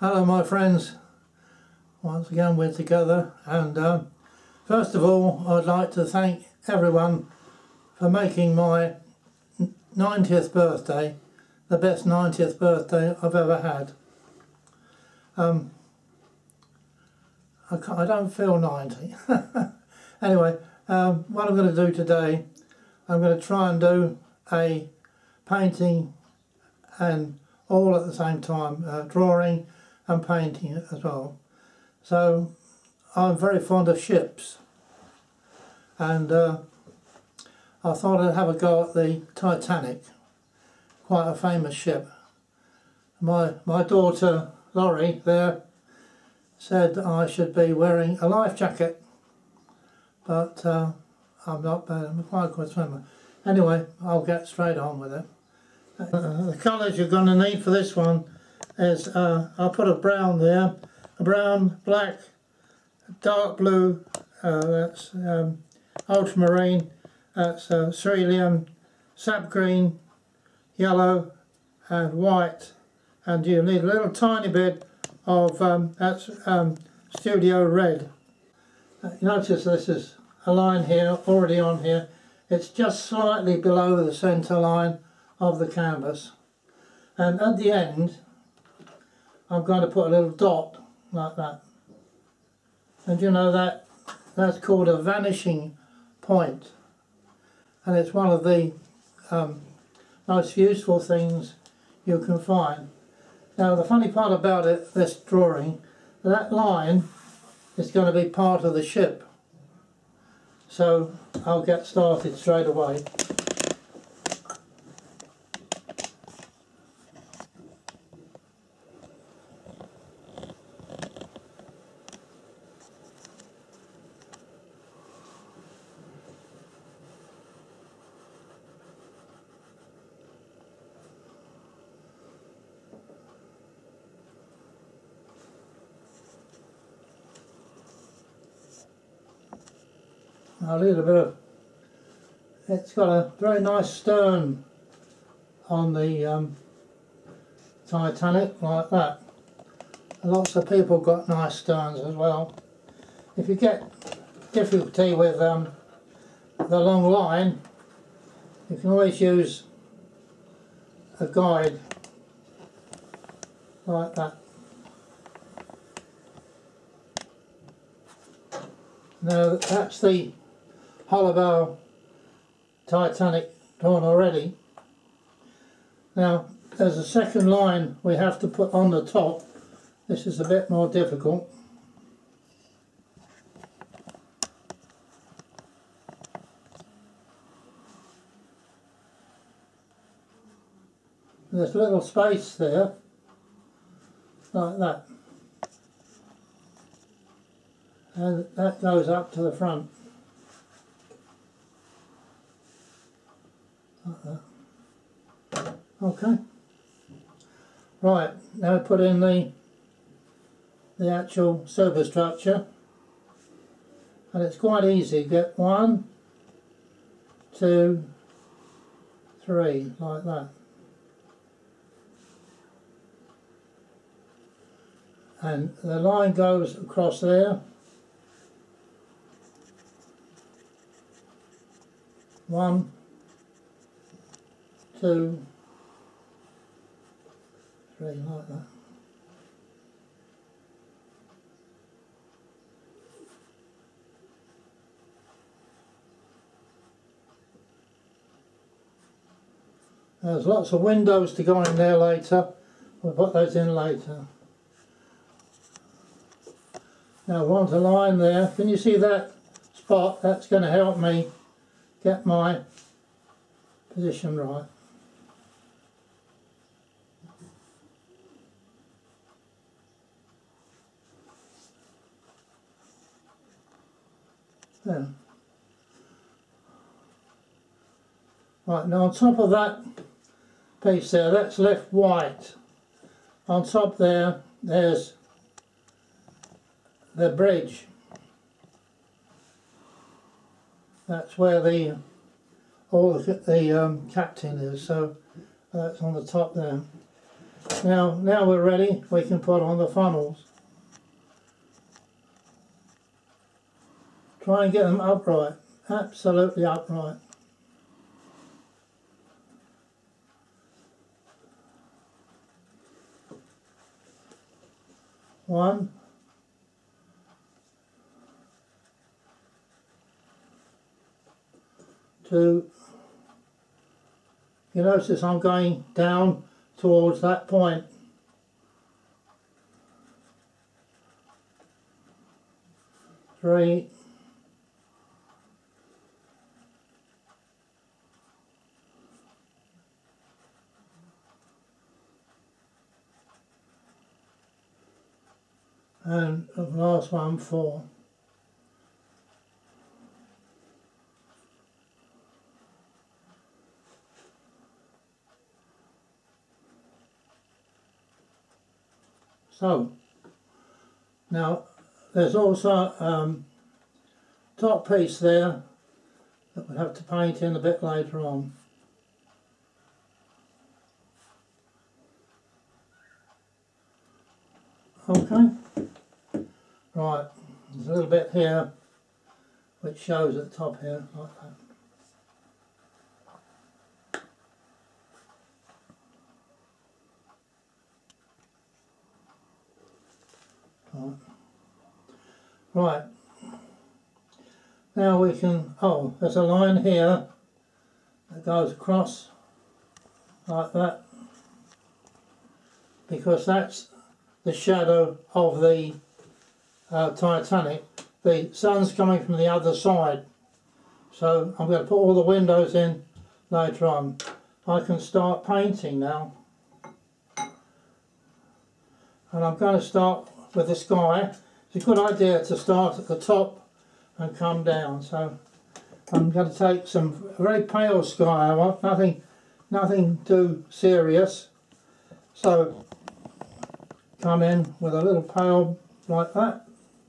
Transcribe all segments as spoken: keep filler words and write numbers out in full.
Hello my friends, once again we're together, and um, first of all I'd like to thank everyone for making my ninetieth birthday the best ninetieth birthday I've ever had. Um, I, can't, I don't feel ninety. Anyway, um, what I'm going to do today, I'm going to try and do a painting and all at the same time, uh, drawing and painting as well. So I'm very fond of ships, and uh, I thought I'd have a go at the Titanic, quite a famous ship. My, my daughter Laurie there said I should be wearing a life jacket, but uh, I'm not, but I'm quite a good swimmer. Anyway, I'll get straight on with it. Uh, the colours you're going to need for this one is, uh, I'll put a brown there, a brown, black, dark blue, uh, that's um, ultramarine, that's uh, cerulean, sap green, yellow and white, and you need a little tiny bit of, um, that's um, studio red. Uh, you notice this is a line here, already on here, it's just slightly below the centre line of the canvas, and at the end I'm going to put a little dot like that, and you know that that's called a vanishing point, and it's one of the um, most useful things you can find. Now the funny part about it, this drawing, that line is going to be part of the ship, so I'll get started straight away. A little bit of, it's got a very nice stern on the um, Titanic, like that. Lots of people got nice sterns as well. If you get difficulty with um, the long line, you can always use a guide like that. Now that's the hollow bow Titanic drawn already. Now there's a second line we have to put on the top. This is a bit more difficult. There's a little space there, like that, and that goes up to the front. Like that. Okay. Right, now put in the the actual superstructure, and it's quite easy. Get one, two, three, like that. And the line goes across there. One, two, three, like that. There's lots of windows to go in there later. We'll put those in later. Now I want a line there. Can you see that spot? That's going to help me get my position right. There. Right, now on top of that piece there, that's left white. On top there, there's the bridge. That's where the all the, the um, captain is, so that's on the top there. Now, now we're ready, we can put on the funnels. Try and get them upright, absolutely upright. One, two, you notice I'm going down towards that point. Three, and the last one, four. So, now there's also um, top piece there that we'll have to paint in a bit later on. Okay, right, there's a little bit here which shows at the top here, like that. Right. Right, now we can, oh, there's a line here that goes across like that, because that's the shadow of the uh, Titanic. The sun's coming from the other side, so I'm going to put all the windows in later on. I can start painting now, and I'm going to start with the sky. It's a good idea to start at the top and come down. So I'm going to take some very pale sky I want, nothing, nothing too serious. So come in with a little pale like that.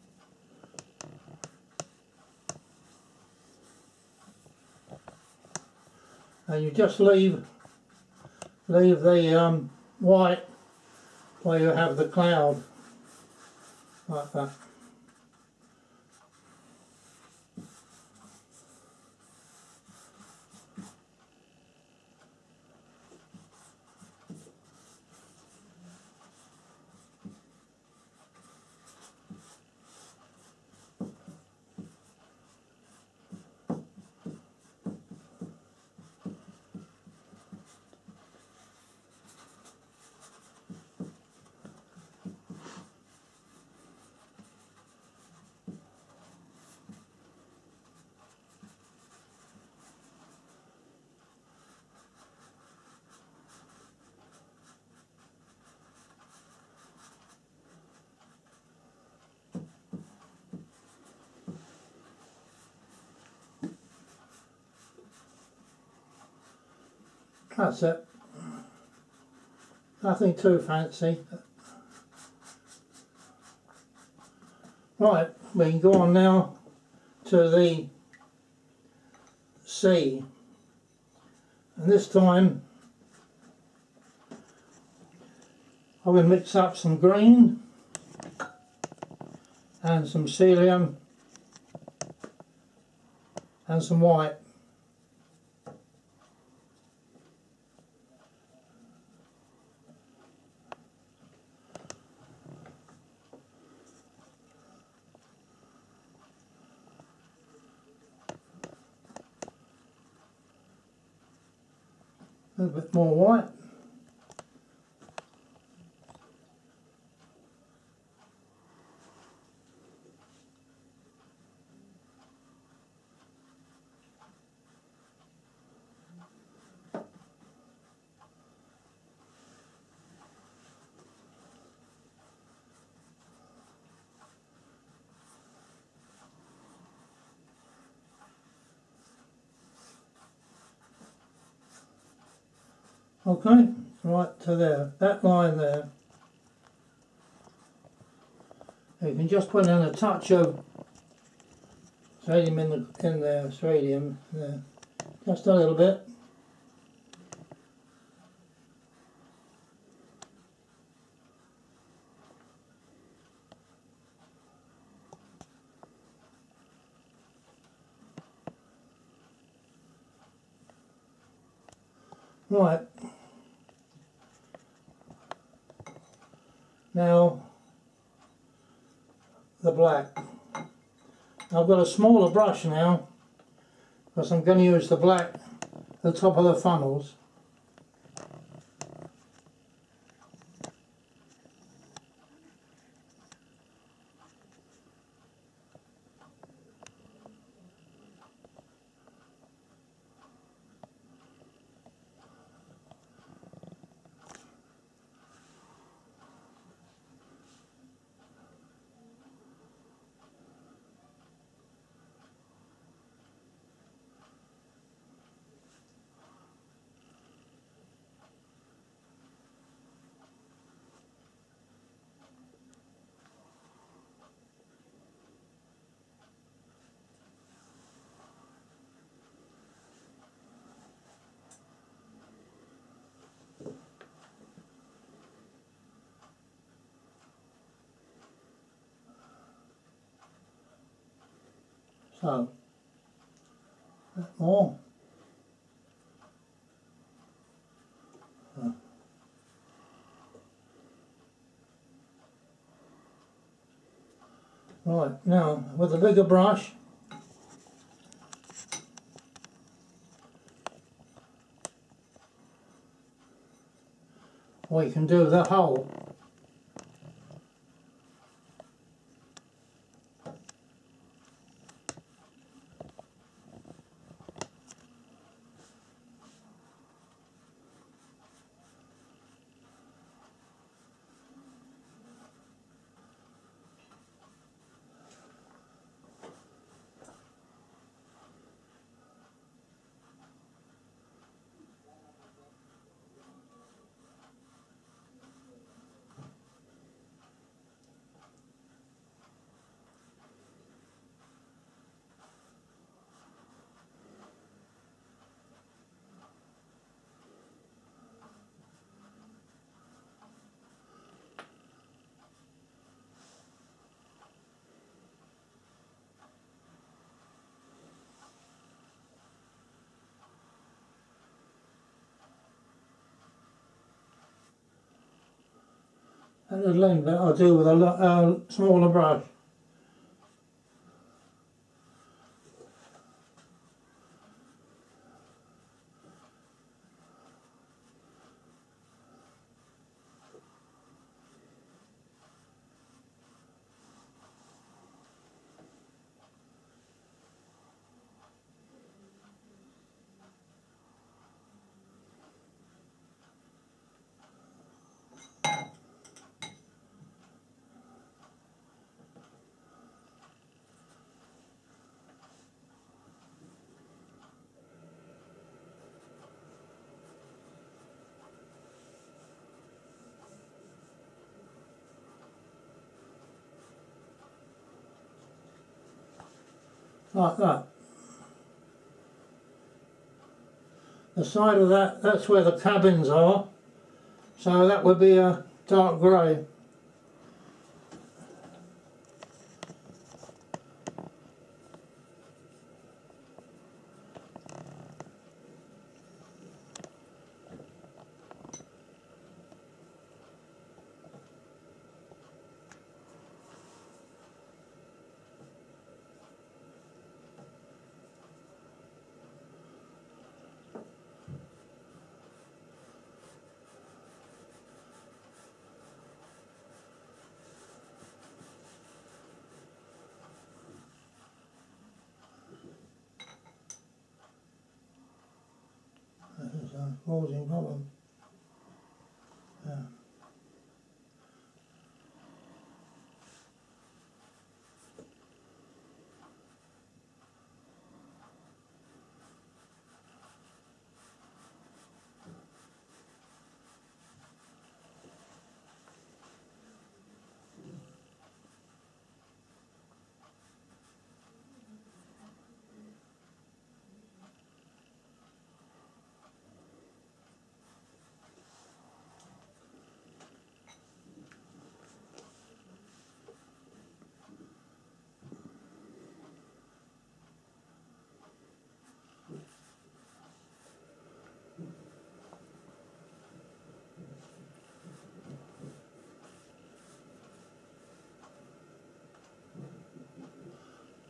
And you just leave leave the um, white where you have the cloud, like that. That's it. Nothing too fancy. Right, we can go on now to the sea. And this time I'm going to mix up some green and some cerium and some white. A little bit more white. Okay, right to there, that line there. You can just put in a touch of sodium in, the, in there, sodium there, just a little bit. Right, now the black. I've got a smaller brush now because I'm going to use the black at the top of the funnels. So, a bit more. Uh. Right, now with a bigger brush, we can do the hole. And the length that I'll do with a lot, uh, smaller brush. Like that. The side of that, that's where the cabins are, so that would be a dark grey. This is a causing problem. Yeah.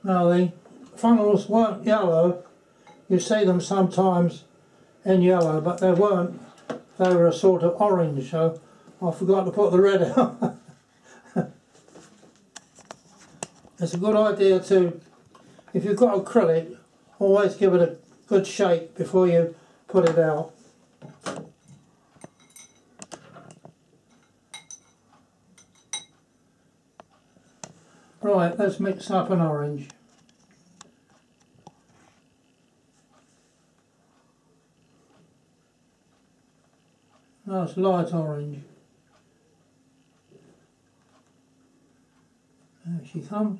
Now the funnels weren't yellow. You see them sometimes in yellow, but they weren't. They were a sort of orange, so I forgot to put the red on. It's a good idea to, if you've got acrylic, always give it a good shake before you put it out. Right, let's mix up an orange. Nice light orange. There she comes.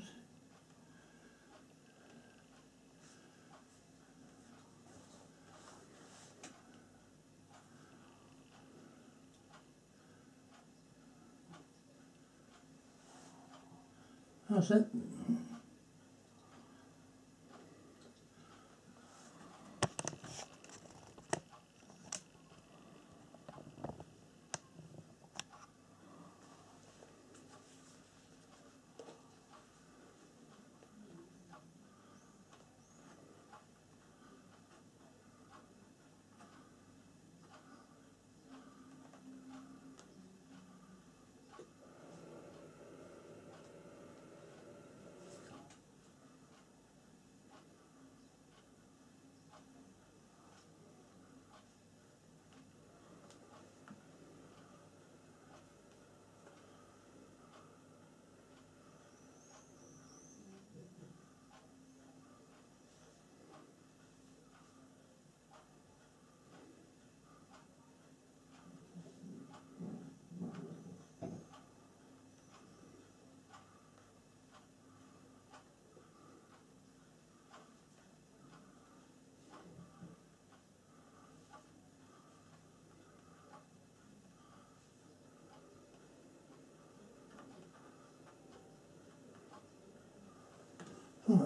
That's it. Right.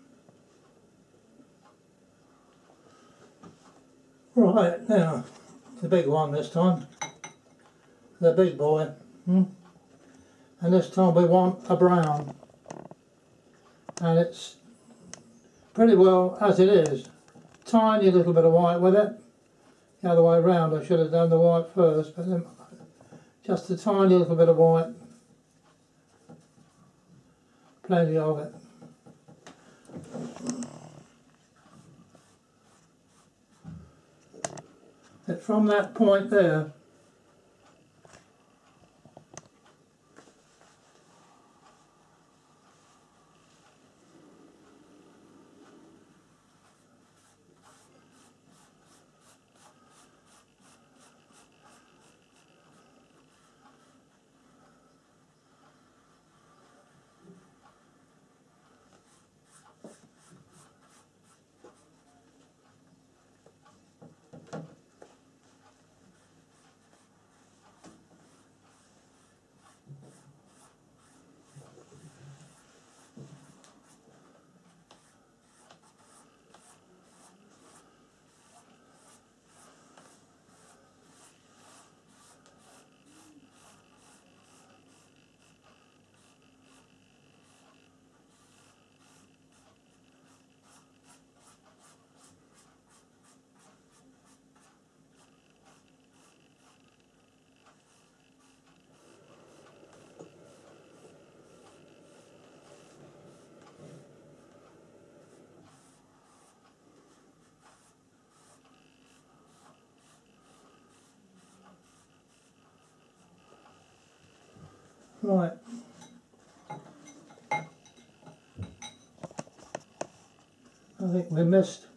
Right, now, the big one this time, the big boy, hmm? And this time we want a brown, and it's pretty well as it is, tiny little bit of white with it, the other way around. I should have done the white first, but then just a tiny little bit of white, plenty of it. That from that point there, right. I think we missed.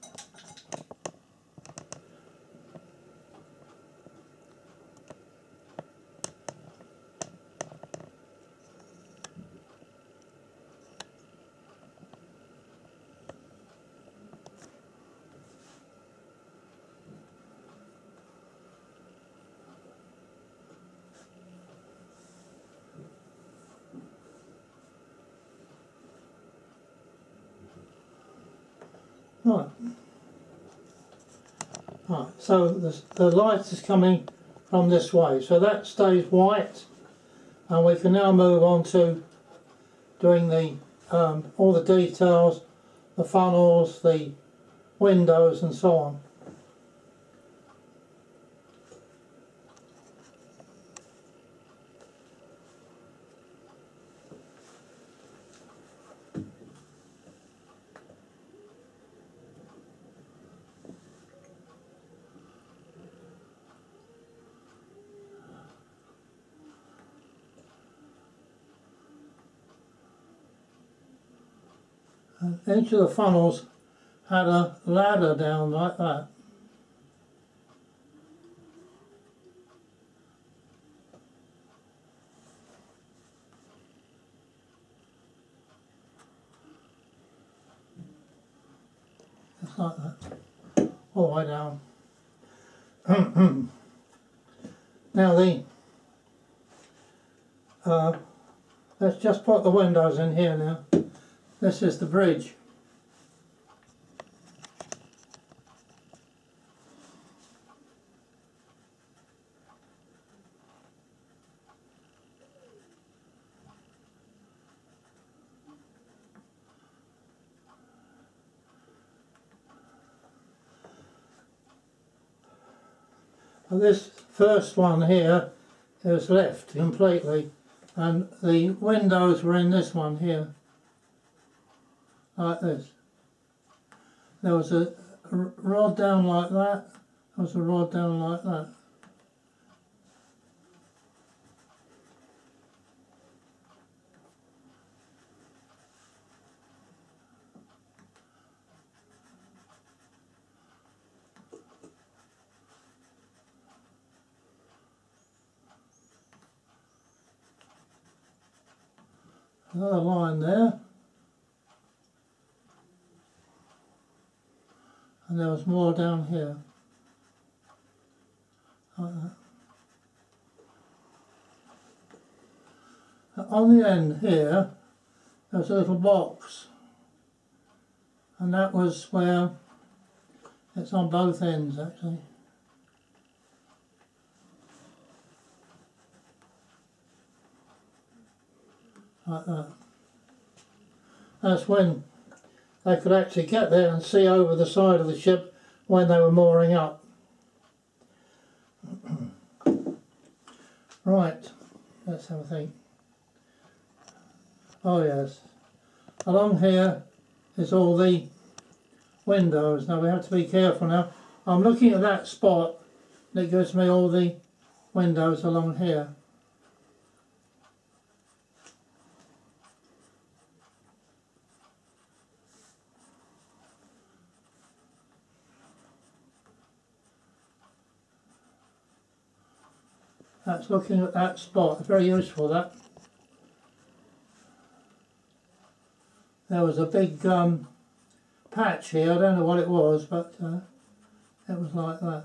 Right. Right, so the, the light is coming from this way, so that stays white, and we can now move on to doing the um, all the details, the funnels, the windows and so on. And each of the funnels had a ladder down like that. Just like that, all the way down. Now the, uh, let's just put the windows in here now. This is the bridge. And this first one here is left completely, and the windows were in this one here, like this. There was a rod down like that, there was a rod down like that. Another line there, and there was more down here, like that. On the end here, there's a little box, and that was where, it's on both ends actually. Like that. That's when they could actually get there and see over the side of the ship when they were mooring up. Right, let's have a think. Oh yes, along here is all the windows. Now we have to be careful now. I'm looking at that spot that gives me all the windows along here. That's looking at that spot, very useful that. There was a big um, patch here, I don't know what it was, but uh, it was like that.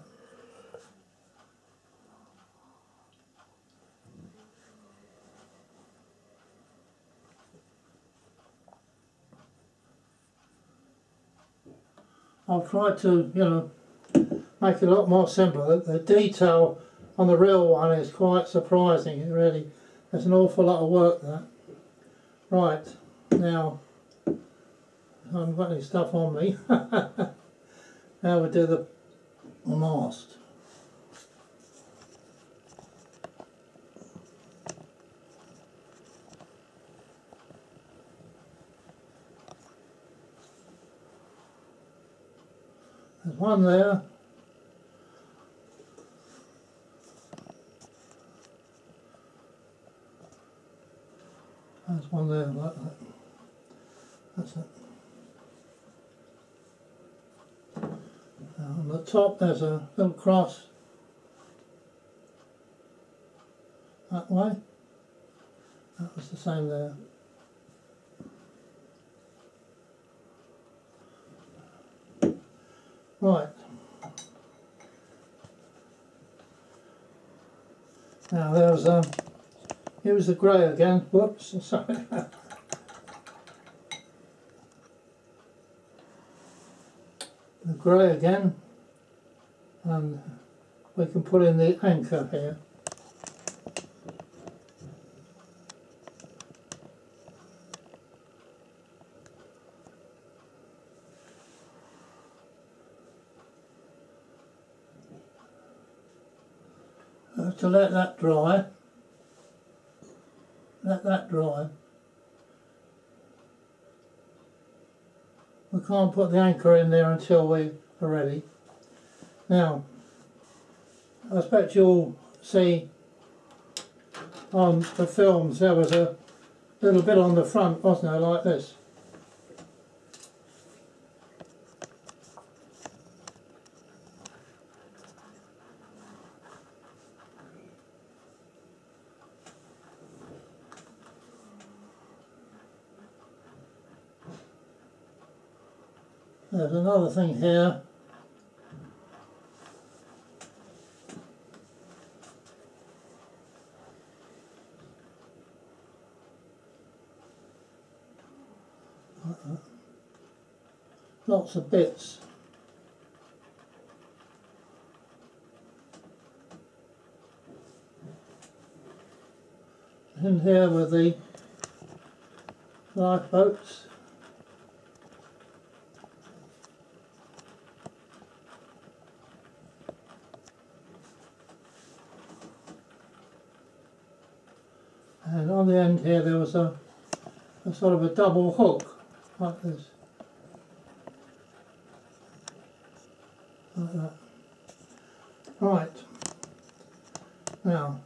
I'll try to, you know, make it a lot more simple. The, the detail on the real one is quite surprising, it really, there's an awful lot of work there. Right, now, I haven't got any stuff on me. Now we do the mast. There's one there. There's one there like that. That's it. Now on the top there's a little cross that way. That was the same there. Right. Now there's um here's the grey again. Whoops, sorry. The grey again, and we can put in the anchor here. have to let that dry. Let that dry. We can't put the anchor in there until we are ready. Now, I expect you'll see on the films there was a little bit on the front, wasn't there, like this. There's another thing here. Lots of bits. In here with the lifeboats. And on the end here there was a, a sort of a double hook, like this. Like that. Right. Now,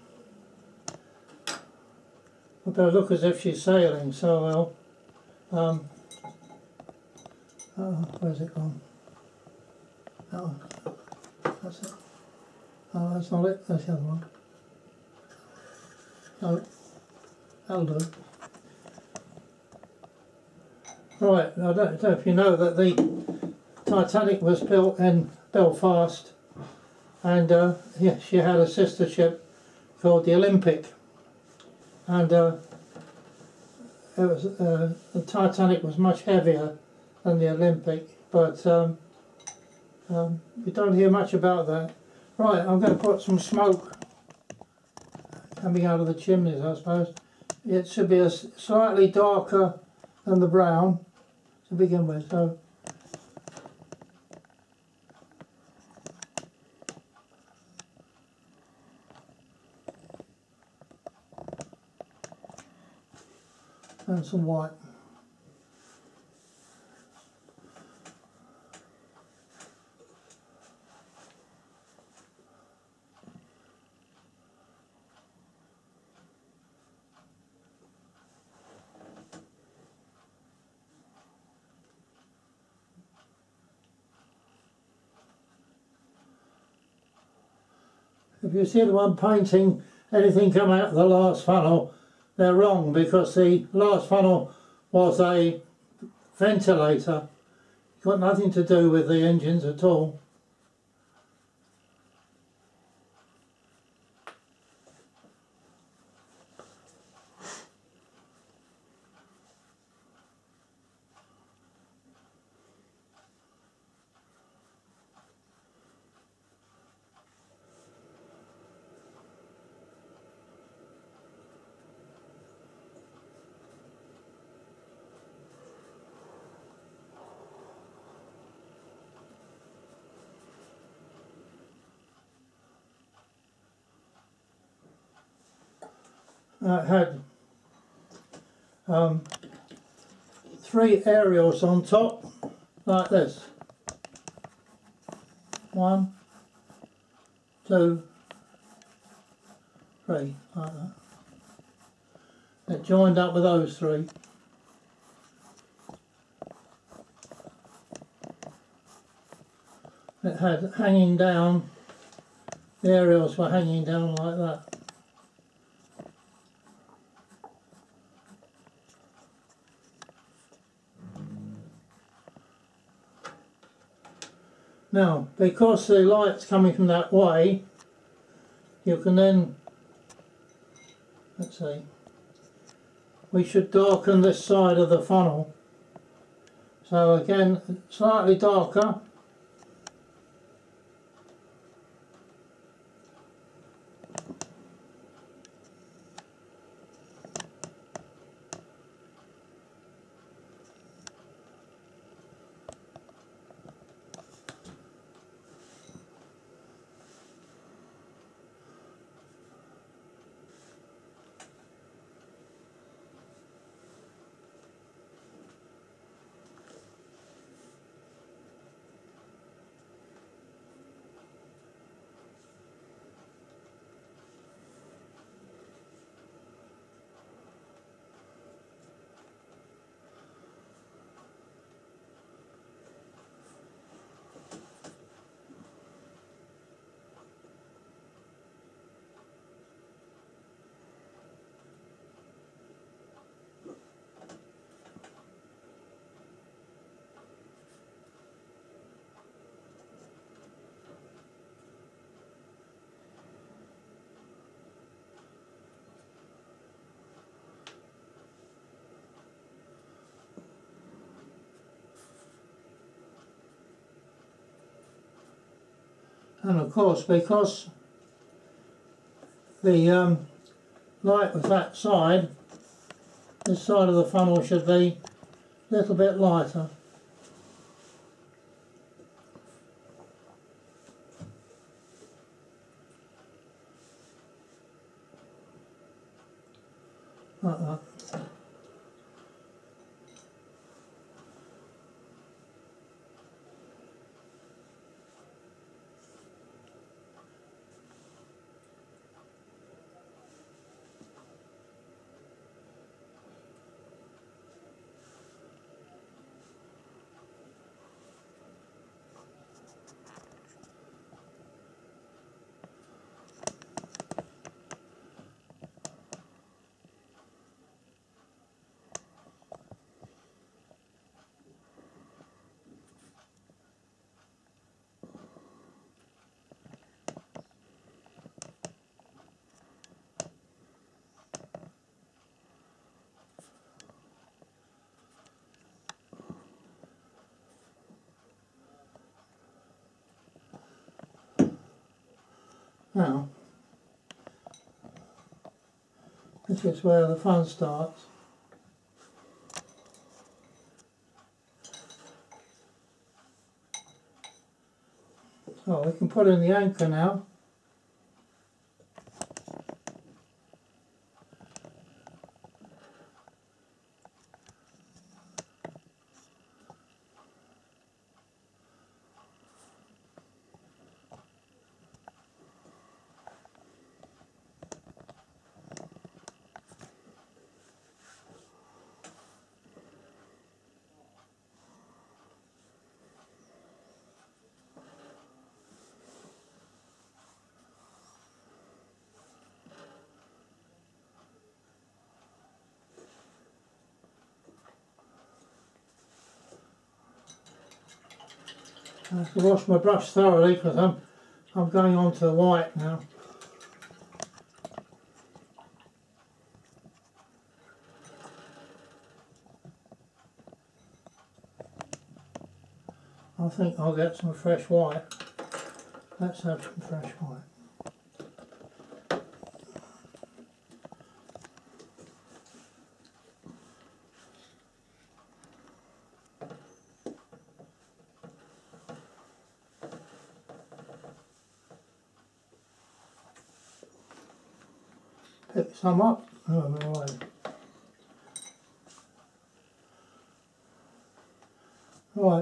I better look as if she's sailing so well. Um, oh, where's it gone? Oh, that's it. Oh, that's not it, that's the other one. No. That'll do. Right, I don't know if you know that the Titanic was built in Belfast, and uh, yeah, she had a sister ship called the Olympic, and uh, it was uh, the Titanic was much heavier than the Olympic, but um, um, you don't hear much about that. Right, I'm going to put some smoke coming out of the chimneys, I suppose. It should be a slightly darker than the brown to begin with. So and some white. If you see the one painting anything come out of the last funnel, they're wrong, because the last funnel was a ventilator. It's got nothing to do with the engines at all. Uh, it had um, three aerials on top, like this. One, two, three, like that. It joined up with those three. It had hanging down, the aerials were hanging down like that. Now, because the light's coming from that way, you can then, let's see, we should darken this side of the funnel. So again, slightly darker. And of course, because the um, light was that side, this side of the funnel should be a little bit lighter. Like that. Now, this is where the fun starts. So we can put in the anchor now. I have to wash my brush thoroughly because I'm, I'm going on to the white now. I think I'll get some fresh white. Let's have some fresh white. Pick some up. Oh, no way. Right.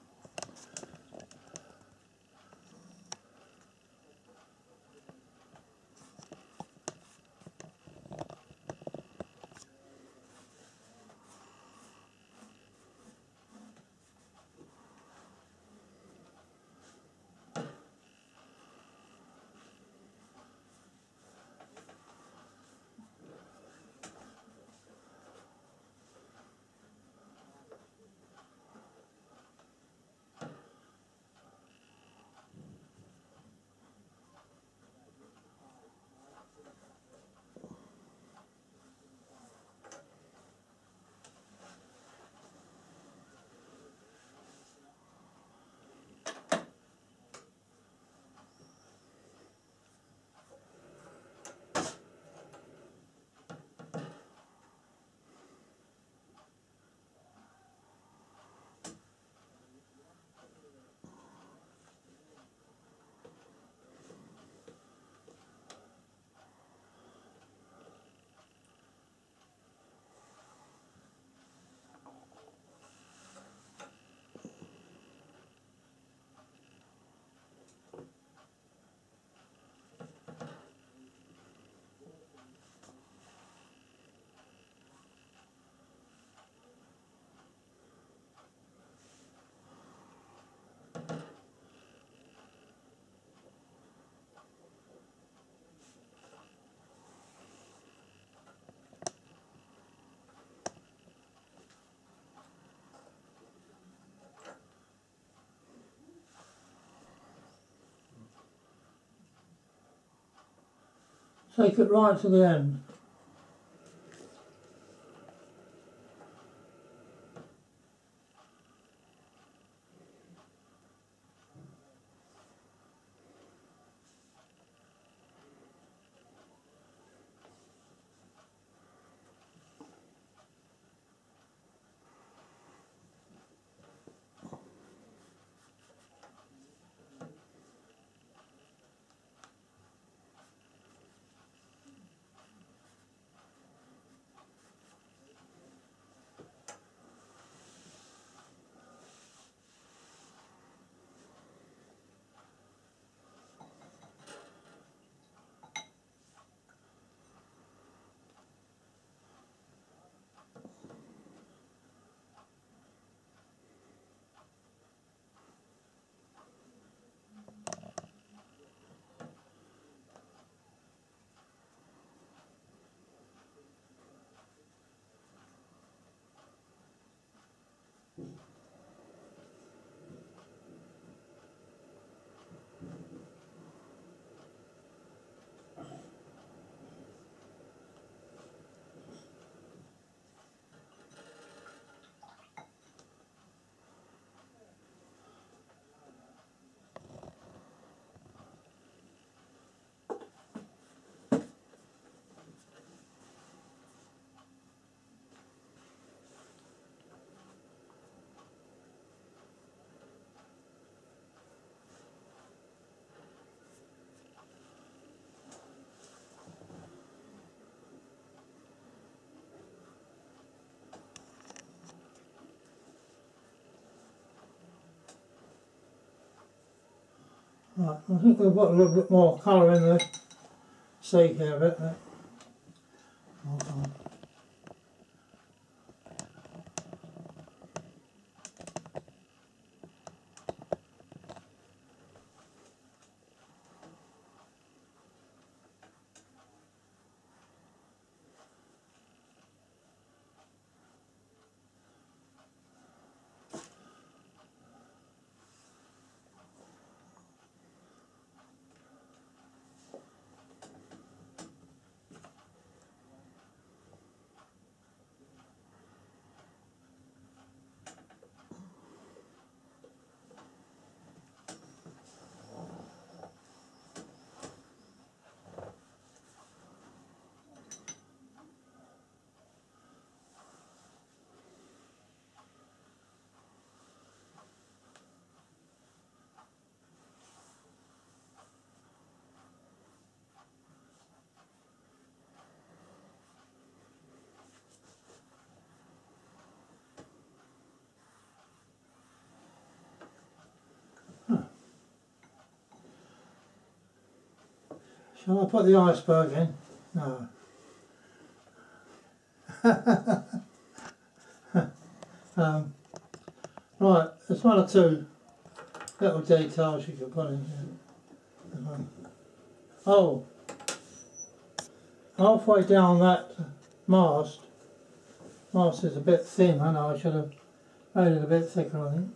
Take it right to the end. Right, I think we've got a little bit more colour in the sea here a bit. But hold on. Shall I put the iceberg in? No. um, right, there's one or two little details you can put in here. Oh, halfway down that mast, mast is a bit thin. I know I should have made it a bit thicker, I think.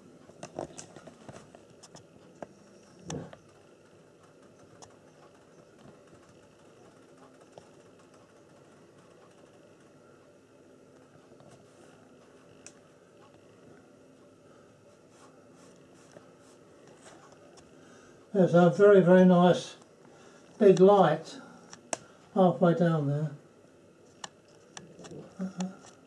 There's a very, very nice big light halfway down there. Uh-huh.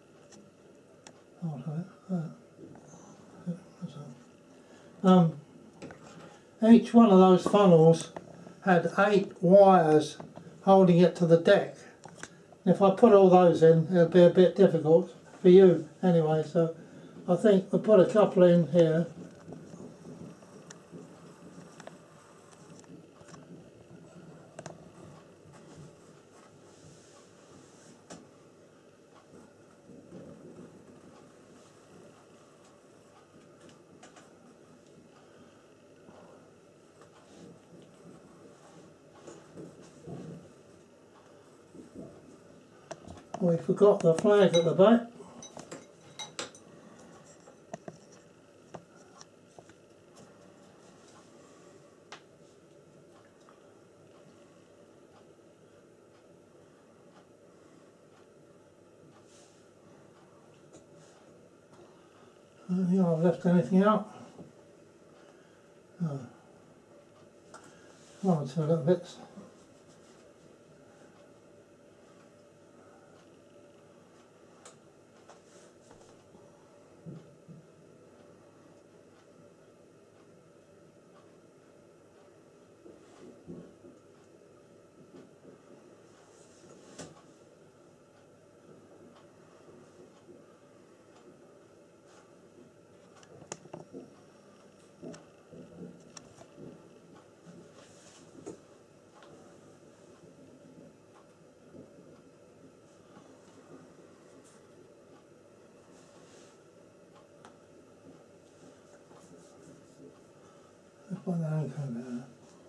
Um, each one of those funnels had eight wires holding it to the deck. If I put all those in, it'll be a bit difficult for you anyway, so I think we'll put a couple in here. We forgot the flag at the back. I don't think I've left anything out. Oh. One or two little bits. Put that anchor there.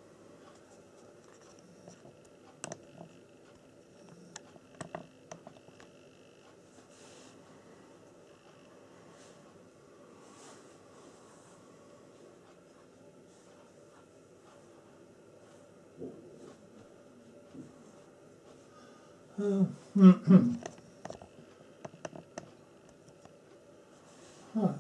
Uh, right.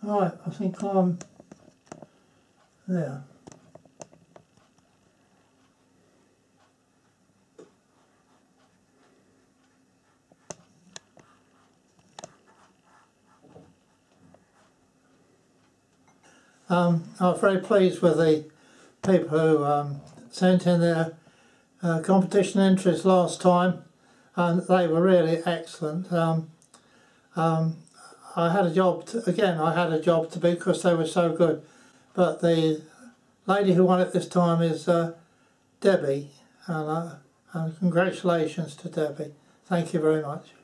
Right, I think I'm there. Um, I was very pleased with the people who um, sent in their uh, competition entries last time, and they were really excellent. Um, um, I had a job, to, again I had a job to beat because they were so good, but the lady who won it this time is uh, Debbie, and, uh, and congratulations to Debbie. Thank you very much.